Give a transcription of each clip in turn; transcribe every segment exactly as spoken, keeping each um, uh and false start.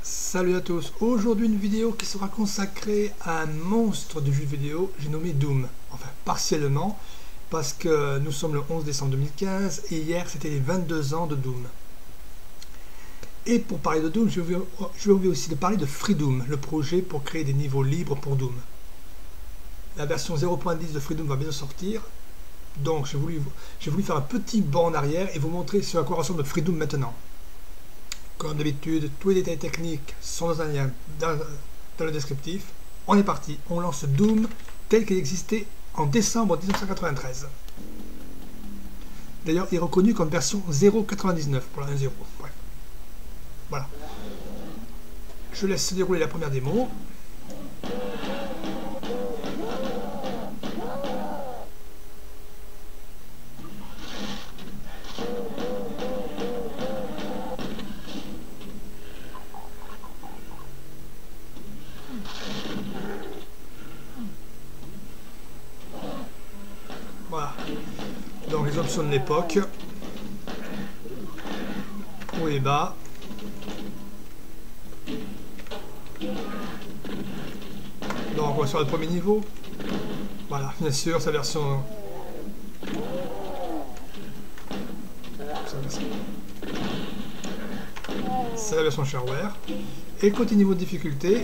Salut à tous, aujourd'hui une vidéo qui sera consacrée à un monstre du jeu vidéo, j'ai nommé Doom, enfin partiellement, parce que nous sommes le onze décembre deux mille quinze et hier c'était les vingt-deux ans de Doom. Et pour parler de Doom, je vais, je vais aussi de parler de Freedoom, le projet pour créer des niveaux libres pour Doom. La version zéro point dix de Freedoom va bientôt sortir, donc j'ai voulu, j'ai voulu faire un petit bond en arrière et vous montrer sur à quoi ressemble Freedoom maintenant. Comme d'habitude, tous les détails techniques sont dans un lien dans, dans le descriptif. On est parti, on lance Doom tel qu'il existait en décembre mille neuf cent quatre-vingt-treize. D'ailleurs, il est reconnu comme version zéro point quatre-vingt-dix-neuf pour la un point zéro. Ouais. Voilà. Je laisse se dérouler la première démo. Voilà. Donc les options de l'époque. Haut et bas. Donc on va sur le premier niveau. Voilà, bien sûr, sa version. C'est la version shareware. Et côté niveau de difficulté,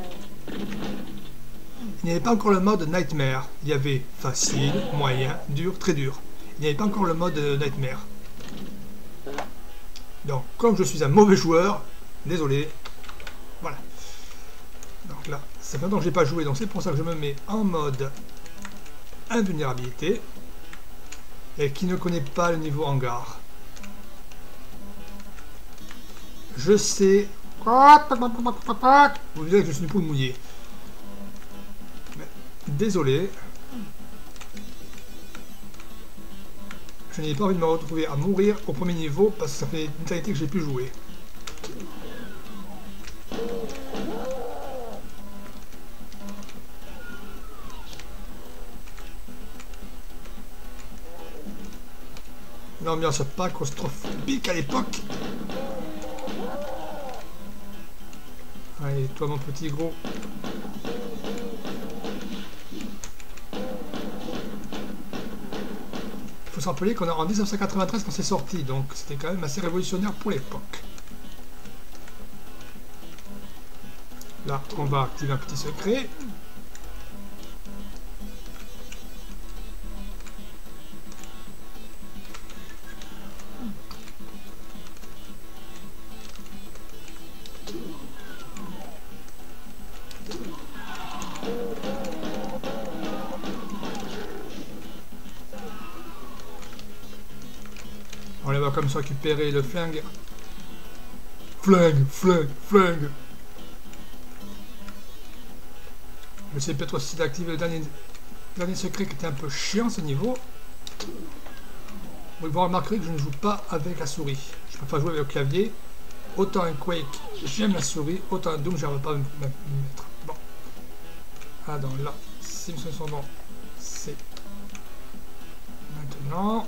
il n'y avait pas encore le mode Nightmare. Il y avait facile, moyen, dur, très dur. Il n'y avait pas encore le mode Nightmare. Donc, comme je suis un mauvais joueur, désolé. Voilà. Donc là, ça fait longtemps que je n'ai pas joué, donc c'est pour ça que je me mets en mode invulnérabilité. Et qui ne connaît pas le niveau hangar. Je sais. Vous verrez que je suis une poule mouillée. Désolé. Je n'ai pas envie de me retrouver à mourir au premier niveau parce que ça fait une éternité que j'ai pu jouer. L'ambiance pas claustrophobique à l'époque. Allez, toi mon petit gros. Il faut se rappeler qu'on est en mille neuf cent quatre-vingt-treize quand c'est sorti, donc c'était quand même assez révolutionnaire pour l'époque. Là, on va activer un petit secret. On va comme ça récupérer le flingue. Flingue, flingue, flingue. Je sais peut-être aussi d'activer le dernier, dernier secret qui était un peu chiant ce niveau. Vous pouvez remarquer que je ne joue pas avec la souris. Je préfère jouer avec le clavier. Autant un Quake, j'aime la souris. Autant un Doom, je n'arrive pas à me mettre. Bon. Ah donc là, si ce sont bons, c'est maintenant.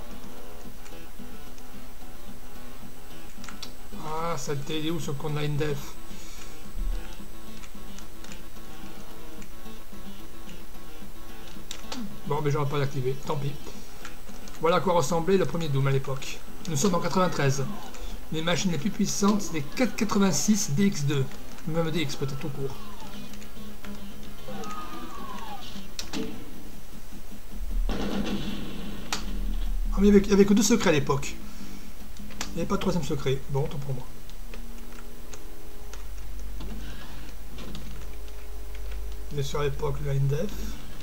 Ah, ça t'est où ce con de line def? Bon, mais j'aurais pas l'activer, tant pis. Voilà à quoi ressemblait le premier Doom à l'époque. Nous sommes en quatre-vingt-treize. Les machines les plus puissantes, c'est les quatre cent quatre-vingt-six D X deux. Même D X peut-être tout court. Ah, mais il n'y avait que deux secrets à l'époque. Il n'y avait pas de troisième secret. Bon, tant pour moi. Mais sur l'époque, le line def.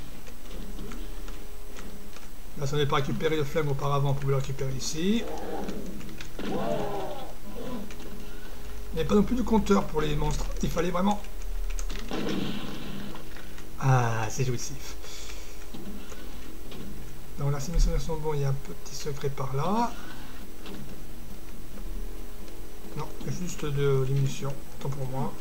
Là, si on n'avait pas récupéré le flingue auparavant, on pouvait le récupérer ici. Il n'y avait pas non plus de compteur pour les monstres. Il fallait vraiment... Ah, c'est jouissif. Donc là, si mes souvenirs sont bons, il y a un petit secret par là. Non, juste de l'émission, tant pour moi.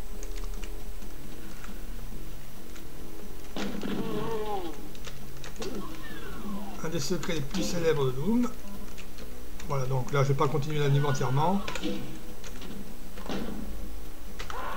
Un des secrets les plus célèbres de Doom. Voilà, donc là je vais pas continuer le niveau entièrement.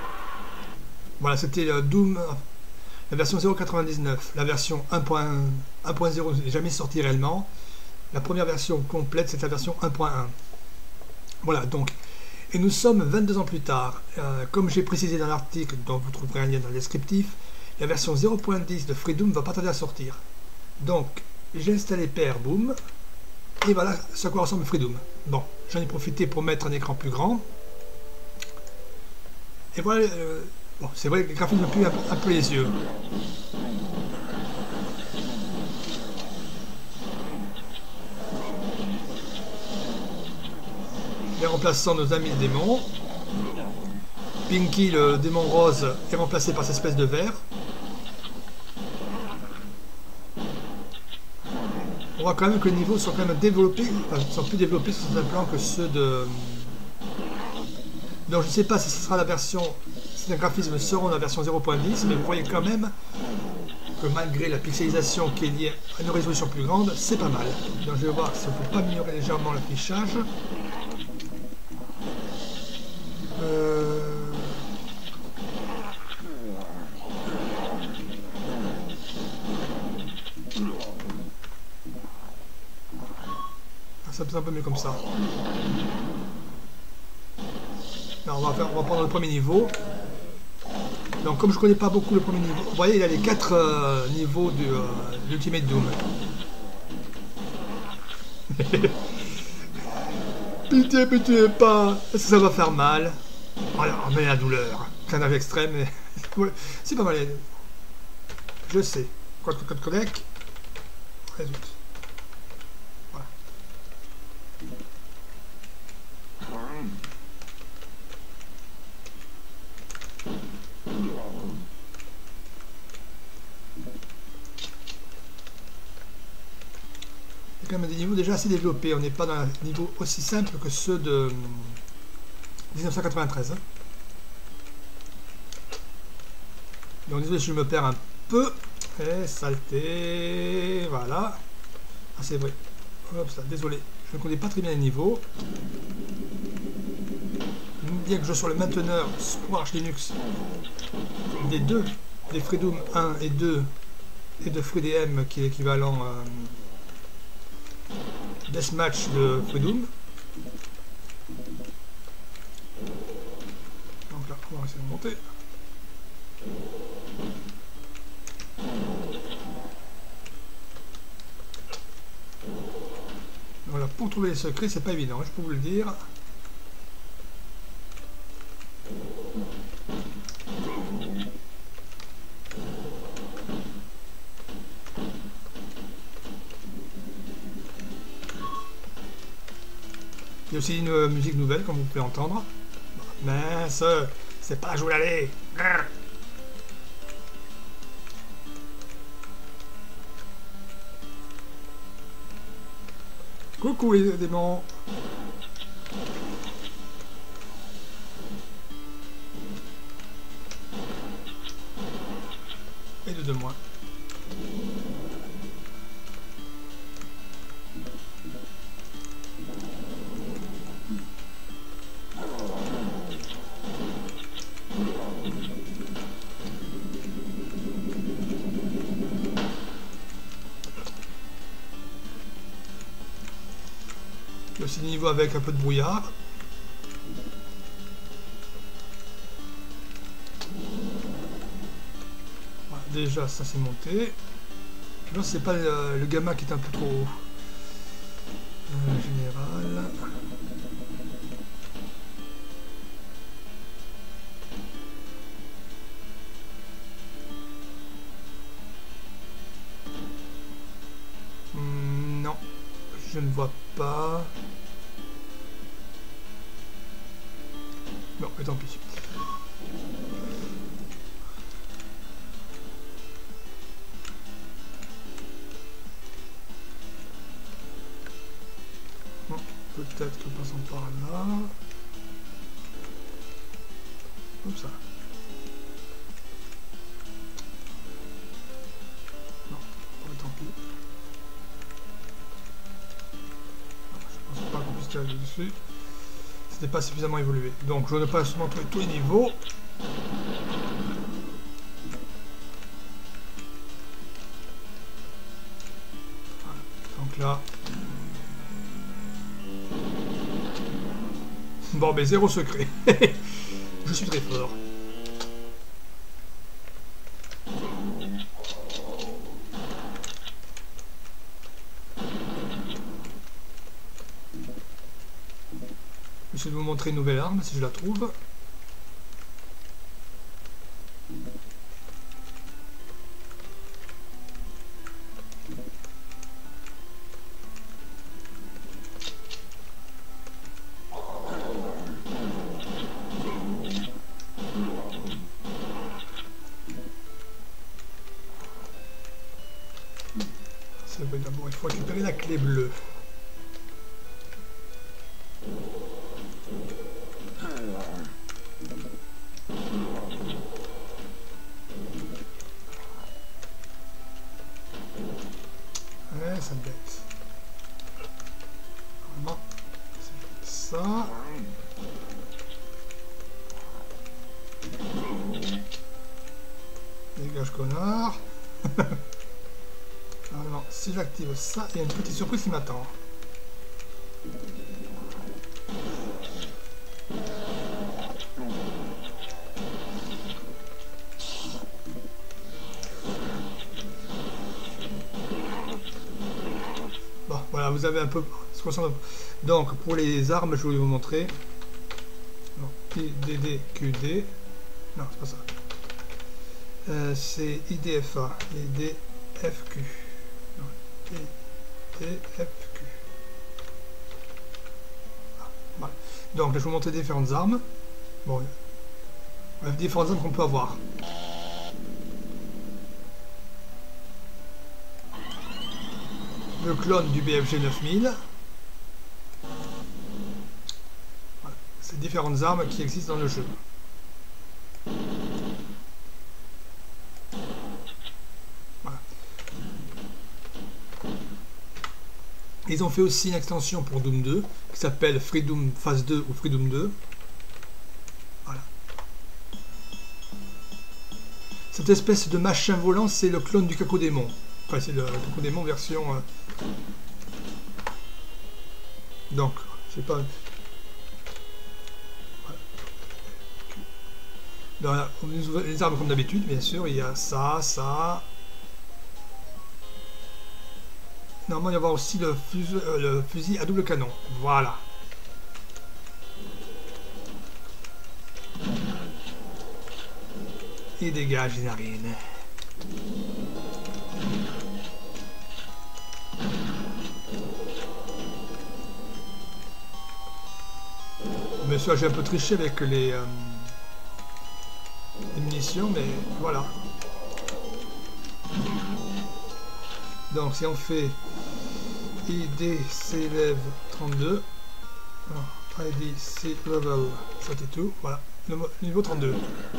Voilà, c'était le Doom, la version zéro point quatre-vingt-dix-neuf. La version un point zéro n'est jamais sortie réellement. La première version complète, c'est la version un point un. Voilà, donc, et nous sommes vingt-deux ans plus tard. Euh, comme j'ai précisé dans l'article, dont vous trouverez un lien dans le descriptif, la version zéro point dix de Freedoom va pas tarder à sortir. Donc, j'ai installé P R Boom, et voilà ce à quoi ressemble Freedoom. Bon, j'en ai profité pour mettre un écran plus grand. Et voilà, euh, bon, c'est vrai que le graphisme me pue un, un peu les yeux. Et remplaçant nos amis démons. Pinky, le démon rose, est remplacé par cette espèce de vert. On voit quand même que les niveaux sont quand même développés, enfin, sont plus développés sur certains plans que ceux de... Donc je ne sais pas si ce sera la version, si les graphismes seront dans la version zéro point dix, mais vous voyez quand même que malgré la pixelisation qui est liée à une résolution plus grande, c'est pas mal. Donc je vais voir si on ne peut pas améliorer légèrement l'affichage. Euh... Ça peut être un peu mieux comme ça. Alors on va, faire, on va prendre le premier niveau. Donc comme je connais pas beaucoup le premier niveau, vous voyez il a les quatre euh, niveaux de euh, l'Ultimate Doom. Pitié, pitié pas, est-ce que ça va faire mal? Voilà, on met la douleur. C'est un âge extrême, mais c'est pas mal. Je sais. Code code codec. Résulte. Voilà. Il y a quand même des niveaux déjà assez développés. On n'est pas dans un niveau aussi simple que ceux de mille neuf cent quatre-vingt-treize. Hein. Donc désolé si je me perds un peu. Et saleté. Voilà. Ah c'est vrai. Hop, ça, désolé. Je ne connais pas très bien les niveaux. Bien que je sois le mainteneur pour Arch Linux des deux, des Freedoom un et deux et de FreeDM qui est l'équivalent euh, Deathmatch de Freedoom. Donc là, on va essayer de monter. Voilà, pour trouver les secrets, c'est pas évident, je peux vous le dire. Il y a aussi une euh, musique nouvelle, comme vous pouvez entendre. Mince, c'est pas là que je voulais aller. Coucou les démons. Et deux de moins. Il y a aussi des niveaux avec un peu de brouillard. Voilà, déjà, ça c'est monté. Là, c'est pas le, le gamma qui est un peu trop haut. Euh, général. Hmm, non, je ne vois pas. Bon, mais tant pis. Bon, peut-être que passons par là. Comme ça. Non, mais tant pis. Je pense pas qu'on puisse tirer dessus. C'était pas suffisamment évolué. Donc je ne peux pas montrer tous les niveaux. Donc là. Bon, mais zéro secret. Je suis très fort. Je vais vous montrer une nouvelle arme si je la trouve. C'est vrai, d'abord il faut récupérer la clé bleue. Ouais, ça me bête. Normalement, c'est ça. Dégage, connard. Alors, si j'active ça, il y a une petite surprise qui m'attend. Bon, voilà, vous avez un peu ce qu'on ressemble. Donc, pour les armes, je vais vous montrer. I D D Q D. Non, c'est pas ça. Euh, c'est I D F A. I D F Q. I D F Q. Ah, voilà. Donc, je vais vous montrer différentes armes. Bon, euh, différentes armes qu'on peut avoir. Le clone du B F G neuf mille. Voilà. C'est différentes armes qui existent dans le jeu. Voilà. Ils ont fait aussi une extension pour Doom deux qui s'appelle Freedoom Phase deux ou Freedoom deux. Voilà. Cette espèce de machin volant, c'est le clone du Cacodémon. Enfin, c'est le Cacodémon version... Euh... Donc, je sais pas... Voilà. Dans les armes comme d'habitude, bien sûr, il y a ça, ça... Normalement, il va y avoir aussi le fusil, euh, le fusil à double canon. Voilà. Et dégage les narines. Bien sûr, j'ai un peu triché avec les, euh, les munitions, mais voilà. Donc, si on fait I D C level trente-deux, I D C level trente-deux, voilà, le niveau trente-deux.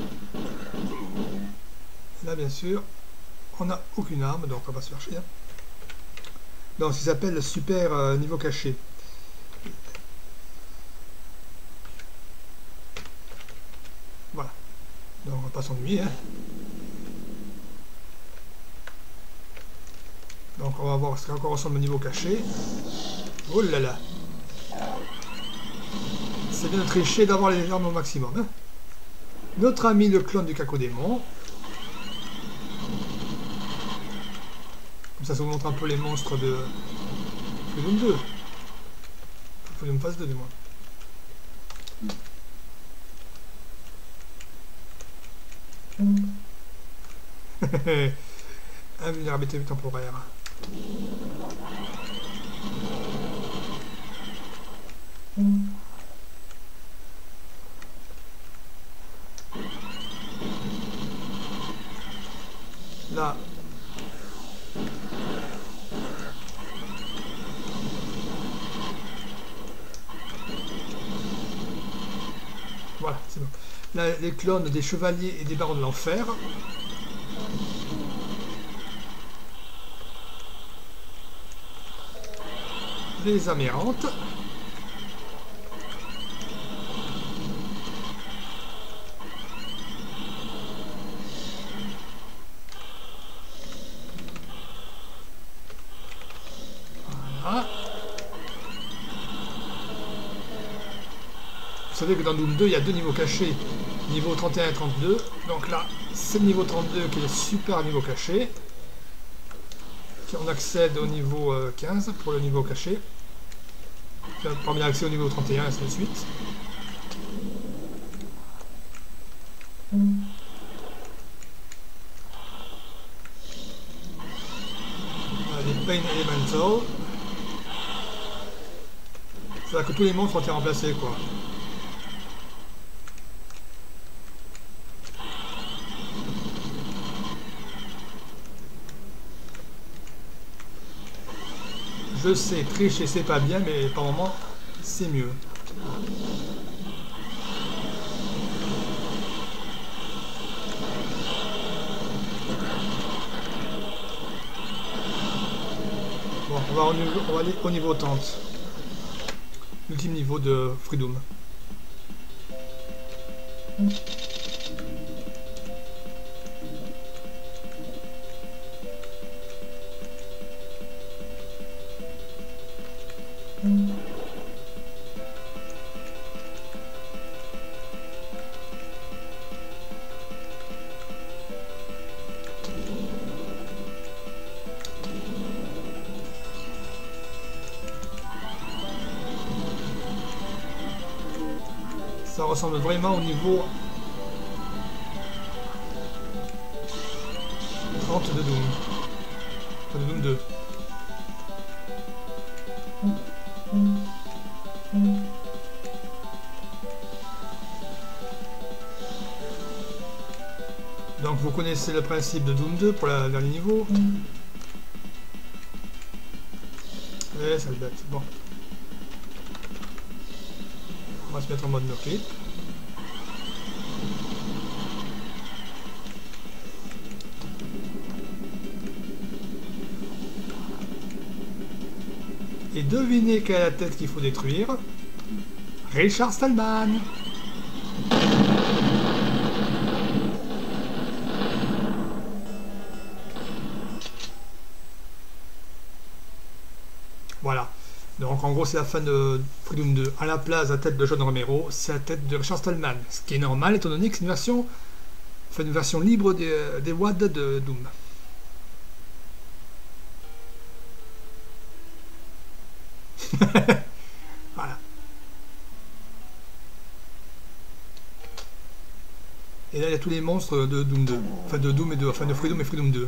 Là, bien sûr, on n'a aucune arme, donc on va se faire chier. Donc, ce qui s'appelle super euh, niveau caché. Voilà. Donc, on va pas s'ennuyer. Hein. Donc, on va voir ce qu'encore ressemble au niveau caché. Oh là là. C'est bien de tricher d'avoir les armes au maximum. Hein. Notre ami le clone du Cacodémon. Comme ça, ça vous montre un peu les monstres de Freedoom deux. Freedoom Phase deux, du moins. Invulnérabilité temporaire. Là. Voilà, c'est bon. Là, les clones des chevaliers et des barons de l'enfer. Les amérantes. Vous savez que dans Doom deux, il y a deux niveaux cachés, niveau trente et un et trente-deux. Donc là, c'est le niveau trente-deux qui est le super niveau caché. On accède au niveau quinze pour le niveau caché. Premier accès au niveau trente et un, et ainsi de suite. Les Pain Elemental. C'est-à-dire que tous les monstres ont été remplacés, quoi. Je sais, tricher c'est pas bien, mais par moment c'est mieux. Bon, on va, au niveau, on va aller au niveau tente. L'ultime niveau de Freedom. Ça ressemble vraiment au niveau trente de Doom. Enfin, de Doom deux. Donc vous connaissez le principe de Doom deux pour la dernier niveau. Eh, ça le bête. Bon. On va se mettre en mode no clip. Et devinez quelle est la tête qu'il faut détruire. Richard Stallman. Voilà. Donc en gros c'est la fin de Freedom deux. À la place de la tête de John Romero, c'est la tête de Richard Stallman. Ce qui est normal étant donné que c'est une version, enfin, une version libre des, des W A D de Doom. Voilà. Et là il y a tous les monstres de Doom deux. Enfin de Doom et de, enfin de Freedom et Freedom deux.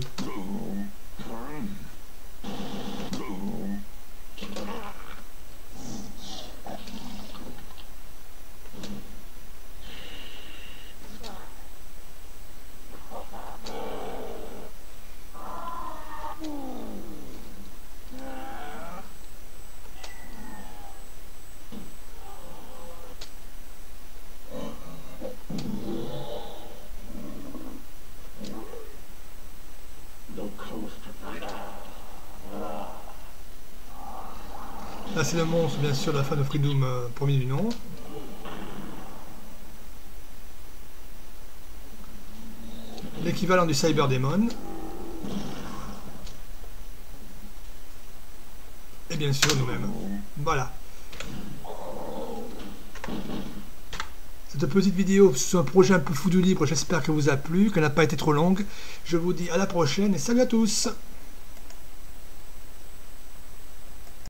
Là c'est le monstre bien sûr de la fin de Freedom euh, premier du nom. L'équivalent du Cyber Demon. Et bien sûr nous-mêmes. Voilà. Cette petite vidéo sur un projet un peu fou du libre, j'espère qu'elle vous a plu, qu'elle n'a pas été trop longue. Je vous dis à la prochaine et salut à tous!